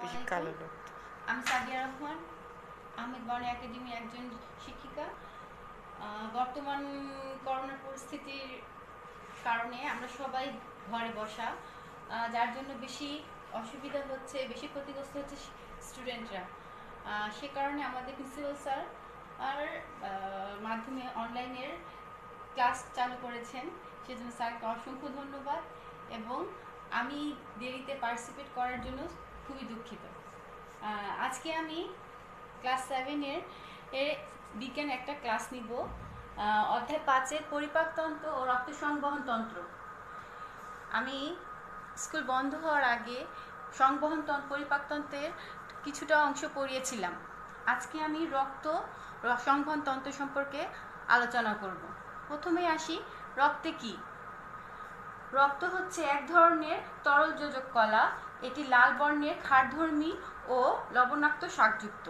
আসসালামু আলাইকুম। আমি সাদিয়া রহমান, আহমেদ বাউনী একাডেমির একজন শিক্ষিকা। বর্তমান করোনার পরিস্থিতির কারণে আমরা সবাই ঘরে বসা, যার জন্য বেশি অসুবিধা হচ্ছে, বেশি ক্ষতিগ্রস্ত হচ্ছে স্টুডেন্টরা। সে কারণে আমাদের প্রিন্সিপাল স্যার আর মাধ্যমে অনলাইনের ক্লাস চালু করেছেন, সেজন্য স্যারকে অসংখ্য ধন্যবাদ। এবং আমি দেরিতে পার্টিসিপেট করার জন্য খুবই দুঃখিত। আজকে আমি ক্লাস 7-এর বিজ্ঞান একটা ক্লাস নিব, অধ্যায় 5-এর পরিপাকতন্ত্র ও রক্ত সংবহন তন্ত্র। আমি স্কুল বন্ধ হওয়ার আগে সংবহন পরিপাকতন্ত্রের কিছুটা অংশ পড়িয়েছিলাম। আজকে আমি রক্ত সংবহন তন্ত্র সম্পর্কে আলোচনা করব। প্রথমে আসি, রক্তে কি? রক্ত হচ্ছে এক ধরনের তরল যোজক কলা। এটি লাল বর্ণের ক্ষারধর্মী ও লবণাক্ত শাকযুক্ত।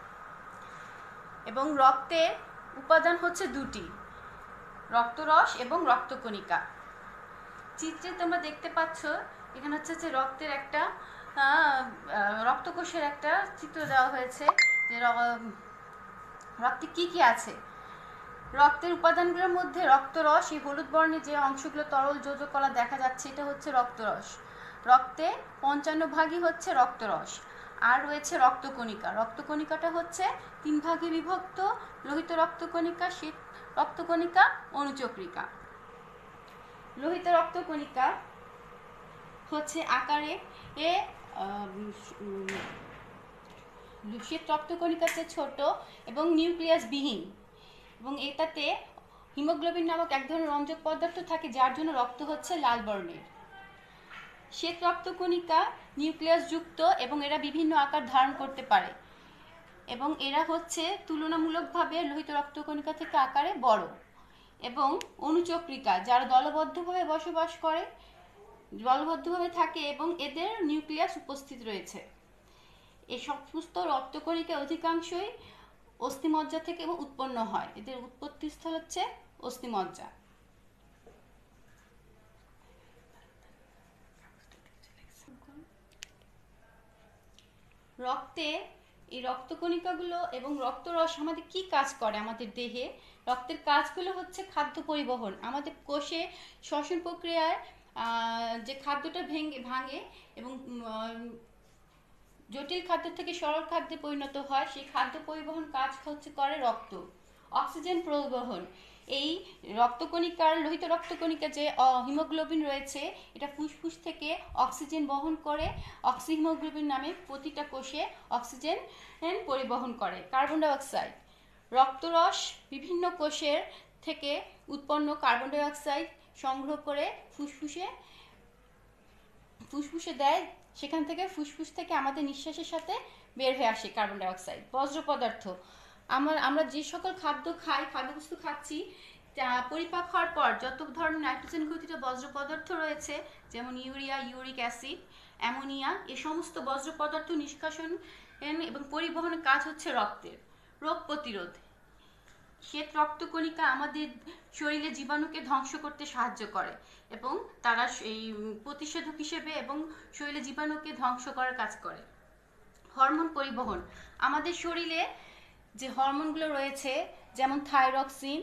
এবং রক্তের উপাদান হচ্ছে দুটি, রক্তরস এবং রক্তকণিকা। চিত্রে তোমরা দেখতে পাচ্ছ, এখানে হচ্ছে যে রক্তের একটা রক্তকোষের একটা চিত্র দেওয়া হয়েছে যে রক্তে কি কি আছে। রক্তের উপাদানগুলোর মধ্যে রক্তরস, এই হলুদ বর্ণের যে অংশগুলো তরল যোজক কলা দেখা যাচ্ছে, এটা হচ্ছে রক্তরস। রক্তে 55 হচ্ছে রক্তরস। আর রয়েছে রক্তকণিকা। রক্তকণিকাটা হচ্ছে 3 ভাগে বিভক্ত: লোহিত রক্তকণিকা, শ্বেত রক্তকণিকা, অনুচক্রিকা। লোহিত রক্তকণিকা হচ্ছে আকারে শ্বেত রক্তকণিকার চেয়ে ছোট এবং নিউক্লিয়াস বিহীন, এবং এটাতে হিমোগ্লোবিন নামক এক ধরনের রঞ্জক পদার্থ থাকে, যার জন্য রক্ত হচ্ছে লাল বর্ণের। শ্বেত রক্তকণিকা নিউক্লিয়াস যুক্ত এবং এরা বিভিন্ন আকার ধারণ করতে পারে, এবং এরা হচ্ছে তুলনামূলকভাবে লোহিত রক্তকণিকা থেকে আকারে বড়। এবং অনুচক্রিকা, যারা দলবদ্ধভাবে বসবাস করে, দলবদ্ধভাবে থাকে এবং এদের নিউক্লিয়াস উপস্থিত রয়েছে। এই সমস্ত রক্তকণিকা অধিকাংশই অস্থিমজ্জা থেকে উৎপন্ন হয়। এদের উৎপত্তিস্থল হচ্ছে অস্থিমজ্জা। রক্তে এই রক্তকণিকাগুলো এবং রক্তরস আমাদের কি কাজ করে আমাদের দেহে? রক্তের কাজগুলো হচ্ছে খাদ্য পরিবহন। আমাদের কোষে শ্বসন প্রক্রিয়ায় যে খাদ্যটা ভাঙে এবং জটিল খাদ্য থেকে সরল খাদ্যে পরিণত হয়, সেই খাদ্য পরিবহন কাজ হচ্ছে করে রক্ত। অক্সিজেন পরিবহন, এই রক্তকণিকার, লোহিত রক্তকণিকা যে হিমোগ্লোবিন রয়েছে, এটা ফুসফুস থেকে অক্সিজেন বহন করে অক্সিহিমোগ্লোবিন নামে প্রতিটা কোষে অক্সিজেন পরিবহন করে। কার্বন ডাইঅক্সাইড, রক্তরস বিভিন্ন কোষের থেকে উৎপন্ন কার্বন ডাইঅক্সাইড সংগ্রহ করে ফুসফুসে দেয়, সেখান থেকে ফুসফুস থেকে আমাদের নিঃশ্বাসের সাথে বের হয়ে আসে কার্বন ডাইঅক্সাইড। বজ্র পদার্থ, আমরা যে সকল খাদ্য খাই, খাদ্যবস্তু খাচ্ছি, পরিপাক হওয়ার পর যত ধরনের নাইট্রোজেন ঘটিত বজ্র পদার্থ রয়েছে, যেমন ইউরিয়া, ইউরিক অ্যাসিড, অ্যামোনিয়া, এ সমস্ত বজ্র পদার্থ নিষ্কাশন এবং পরিবহনের কাজ হচ্ছে রক্তের। রোগ প্রতিরোধ, শ্বেত রক্তকণিকা আমাদের শরীরে জীবাণুকে ধ্বংস করতে সাহায্য করে এবং তারা এই প্রতিষেধক হিসেবে এবং শরীরে জীবাণুকে ধ্বংস করার কাজ করে। হরমোন পরিবহন, আমাদের শরীরে যে হরমোনগুলো রয়েছে, যেমন থাইরক্সিন,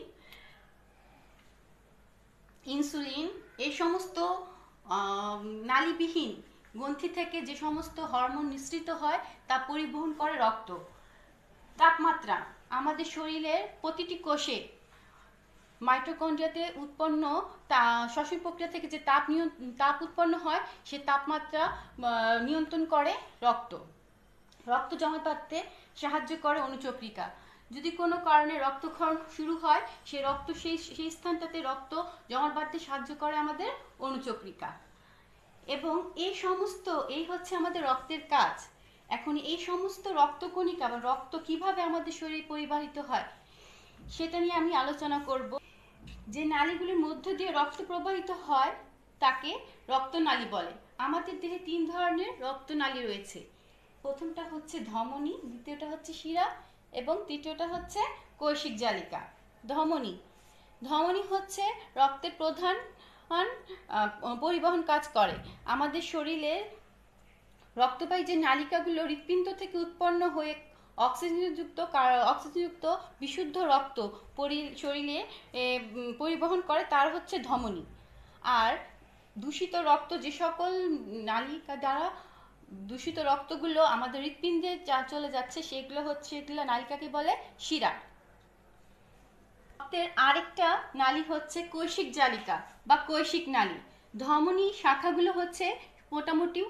ইনসুলিন, এই সমস্ত নালীবিহীন গ্রন্থি থেকে যে সমস্ত হরমোন নিঃসৃত হয়, তা পরিবহন করে রক্ত। তাপমাত্রা, আমাদের শরীরের প্রতিটি কোষে মাইটোকন্ড্রিয়াতে উৎপন্ন শ্বসন প্রক্রিয়া থেকে যে তাপ উৎপন্ন হয়, সে তাপমাত্রা নিয়ন্ত্রণ করে রক্ত। রক্ত জমা থাকতে সাহায্য করে অনুচক্রিকা। যদি কোনো কারণে রক্তক্ষরণ শুরু হয়, সে রক্ত সেই স্থানটাতে রক্ত জমা বাঁধতে সাহায্য করে আমাদের অনুচক্রিকা। এবং এই হচ্ছে আমাদের রক্তের কাজ। এখন এই সমস্ত রক্তকণিকা বা রক্ত কিভাবে আমাদের শরীরে পরিবাহিত হয়, সেটা নিয়ে আমি আলোচনা করব। যে নালীগুলির মধ্য দিয়ে রক্ত প্রবাহিত হয় তাকে রক্তনালী বলে। আমাদের দেহে 3 ধরনের রক্তনালী রয়েছে। প্রথমটা হচ্ছে ধমনী, দ্বিতীয়টা হচ্ছে শিরা এবং তৃতীয়টা হচ্ছে কৈশিক জালিকা। ধমনী হচ্ছে রক্তের প্রধান পরিবহন কাজ করে। আমাদের শরীরের রক্তবাহী যে নালিকাগুলো হৃৎপিণ্ড থেকে উৎপন্ন হয়ে অক্সিজেনযুক্ত বিশুদ্ধ রক্ত শরীরে পরিবহন করে তার হচ্ছে ধমনী। আর দূষিত রক্ত, যে সকল নালিকা দ্বারা দূষিত রক্তগুলো আমাদের হৃৎপিণ্ডে চলে যাচ্ছে সেগুলো নালিকাকে বলে শিরা। রক্তের আরেকটা নালী হচ্ছে কৈশিক জালিকা বা কৈশিক নালী। ধমনী শাখাগুলো হচ্ছে মোটামুটি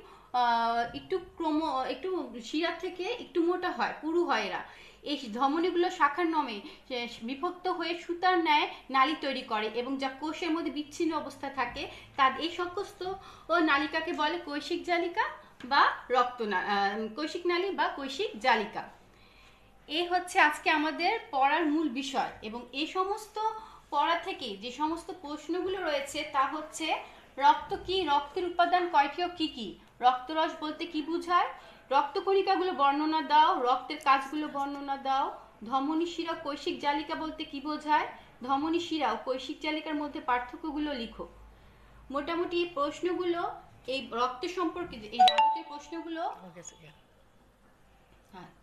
একটু শিরা থেকে একটু মোটা হয়, পুরু হয় এরা। এই ধমনীগুলো শাখার নামে বিভক্ত হয়ে সুতার ন্যায় নালী তৈরি করে এবং যা কোষের মধ্যে বিচ্ছিন্ন অবস্থা থাকে এই সমস্ত নালিকাকে বলে কৈশিক জালিকা বা কৈশিক নালী বা কৈশিক জালিকা। এই হচ্ছে আজকে আমাদের পড়ার মূল বিষয়, এবং এই সমস্ত পড়া থেকে যে সমস্ত প্রশ্নগুলো রয়েছে তা হচ্ছে: রক্ত কি, রক্তের উপাদান কয়টি ও কি কি, রক্তরস বলতে কি বোঝায়, রক্তকণিকাগুলো বর্ণনা দাও, রক্তের কাজগুলো বর্ণনা দাও, ধমনী শিরা কৈশিক জালিকা বলতে কি বোঝায়, ধমনী শিরা ও কৈশিক জালিকার মধ্যে পার্থক্যগুলো লিখো। মোটামুটি এই প্রশ্নগুলো, এই রক্ত সম্পর্কে এই যাবতীয় প্রশ্নগুলো, হ্যাঁ